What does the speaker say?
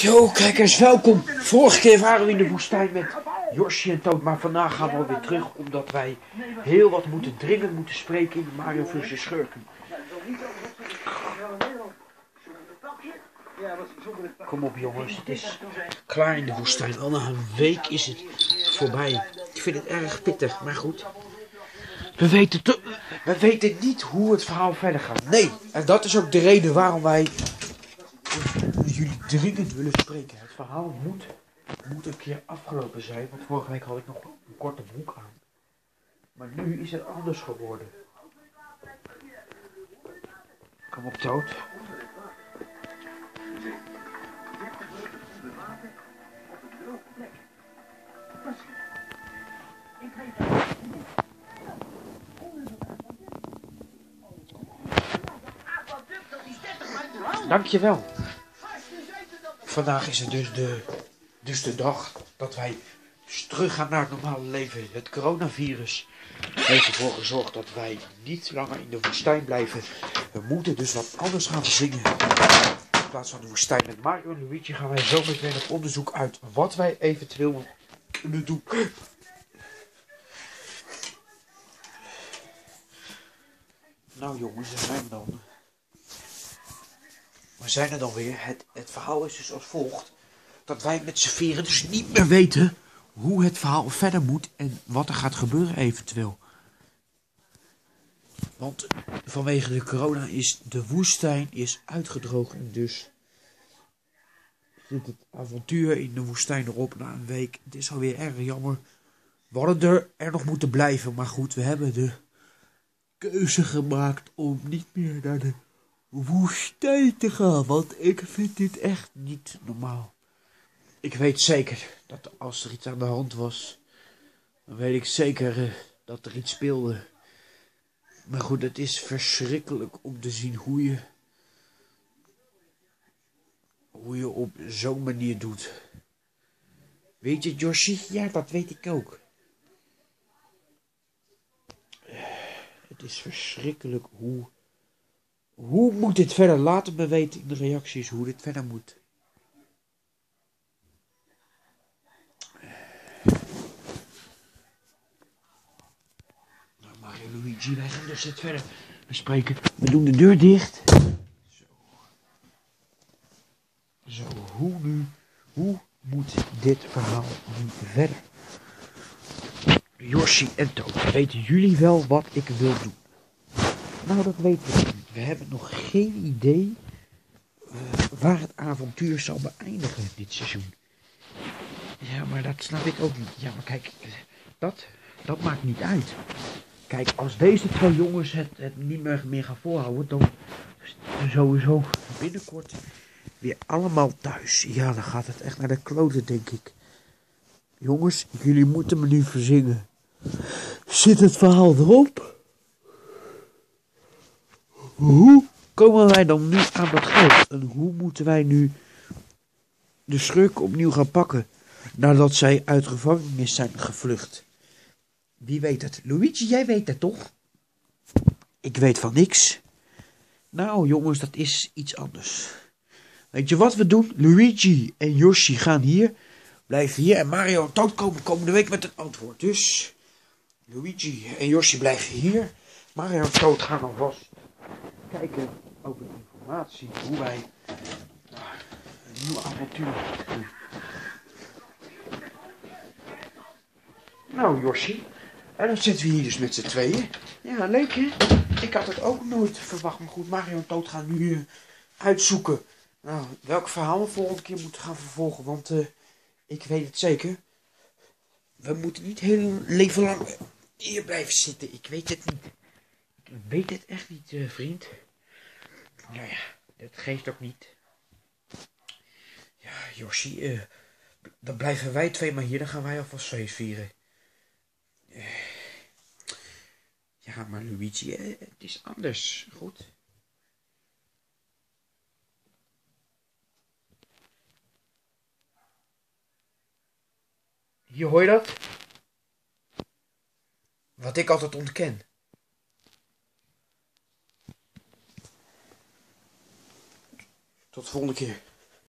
Yo, kijkers, welkom. Vorige keer waren we in de woestijn met Yoshi en Toad, maar vandaag gaan we alweer terug, omdat wij heel wat dringend moeten spreken in de Mario vs. Schurken. Kom op jongens, het is klaar in de woestijn. Al na een week is het voorbij. Ik vind het erg pittig, maar goed. We weten niet hoe het verhaal verder gaat. Nee, en dat is ook de reden waarom wij jullie dringend willen spreken. Het verhaal moet een keer afgelopen zijn, want vorige week had ik nog een korte broek aan. Maar nu is het anders geworden. Kom op, Toad. Dankjewel. Vandaag is het dus de dag dat wij terug gaan naar het normale leven. Het coronavirus heeft ervoor gezorgd dat wij niet langer in de woestijn blijven. We moeten dus wat anders gaan zingen. In plaats van de woestijn met Mario en Luigi gaan wij zo meteen op onderzoek uit wat wij eventueel kunnen doen. Nou jongens, daar zijn we dan. We zijn er dan weer. Het verhaal is dus als volgt. Dat wij met z'n vieren dus niet meer weten hoe het verhaal verder moet en wat er gaat gebeuren eventueel. Want vanwege de corona is de woestijn uitgedroogd en dus zit het avontuur in de woestijn erop na een week. Het is alweer erg jammer. We hadden er nog moeten blijven, maar goed, we hebben de keuze gemaakt om niet meer naar de woestijn te gaan, want ik vind dit echt niet normaal. Ik weet zeker dat als er iets aan de hand was, dan weet ik zeker dat er iets speelde. Maar goed, het is verschrikkelijk om te zien hoe je op zo'n manier doet. Weet je, Yoshi? Ja, dat weet ik ook. Het is verschrikkelijk Hoe moet dit verder? Laat het me weten in de reacties hoe dit verder moet. Nou, Mario Luigi, wij gaan dus het verder bespreken. We doen de deur dicht. Zo, hoe moet dit verhaal nu verder? Yoshi en Toad, weten jullie wel wat ik wil doen? Nou, dat weten we niet. We hebben nog geen idee waar het avontuur zal beëindigen dit seizoen. Ja, maar dat snap ik ook niet. Ja, maar kijk, dat maakt niet uit. Kijk, als deze twee jongens het niet meer gaan volhouden, dan sowieso binnenkort weer allemaal thuis. Ja, dan gaat het echt naar de kloten, denk ik. Jongens, jullie moeten me nu verzingen. Zit het verhaal erop? Hoe komen wij dan nu aan dat geld? En hoe moeten wij nu de schurken opnieuw gaan pakken nadat zij uit gevangenis zijn gevlucht? Wie weet het? Luigi, jij weet het toch? Ik weet van niks. Nou jongens, dat is iets anders. Weet je wat we doen? Luigi en Yoshi gaan hier, blijven hier en Mario en Toad komen komende week met een antwoord. Dus Luigi en Yoshi blijven hier. Mario en Toad gaan alvast kijken over de informatie hoe wij een nieuw avontuur doen. Nou Yoshi, en dan zitten we hier dus met z'n tweeën. Ja, leuk hè? Ik had het ook nooit verwacht, maar goed, Mario en Toad gaan nu uitzoeken. Nou, welk verhaal we volgende keer moeten gaan vervolgen, want ik weet het zeker. We moeten niet heel leven lang hier blijven zitten, ik weet het niet. Ik weet het echt niet, vriend. Nou ja, dat geeft ook niet. Ja, Yoshi, dan blijven wij twee maar hier, dan gaan wij alvast feest vieren. Ja, maar Luigi, het is anders, goed? Hier, hoor je dat? Wat ik altijd ontken. Tot de volgende keer.